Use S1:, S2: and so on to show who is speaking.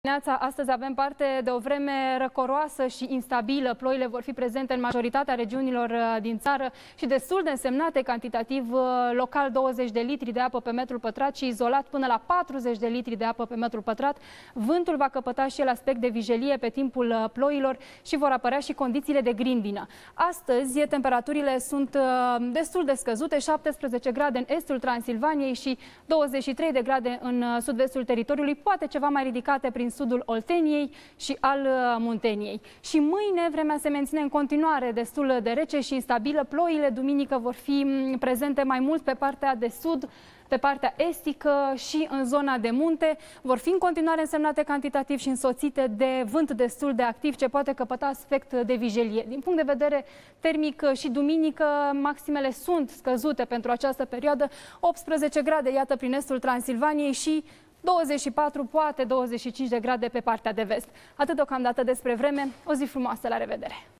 S1: Astăzi avem parte de o vreme răcoroasă și instabilă. Ploile vor fi prezente în majoritatea regiunilor din țară și destul de însemnate cantitativ, local 20 de litri de apă pe metru pătrat și izolat până la 40 de litri de apă pe metru pătrat. Vântul va căpăta și el aspect de vijelie pe timpul ploilor și vor apărea și condițiile de grindină. Astăzi temperaturile sunt destul de scăzute, 17 grade în estul Transilvaniei și 23 de grade în sud-vestul teritoriului, poate ceva mai ridicate prin sudul Olteniei și al Munteniei. Și mâine vremea se menține în continuare destul de rece și instabilă. Ploile duminică vor fi prezente mai mult pe partea de sud, pe partea estică și în zona de munte. Vor fi în continuare însemnate cantitativ și însoțite de vânt destul de activ, ce poate căpăta aspect de vijelie. Din punct de vedere termic și duminică, maximele sunt scăzute pentru această perioadă. 18 grade, iată, prin estul Transilvaniei și 24, poate 25 de grade pe partea de vest. Atât deocamdată despre vreme. O zi frumoasă, la revedere!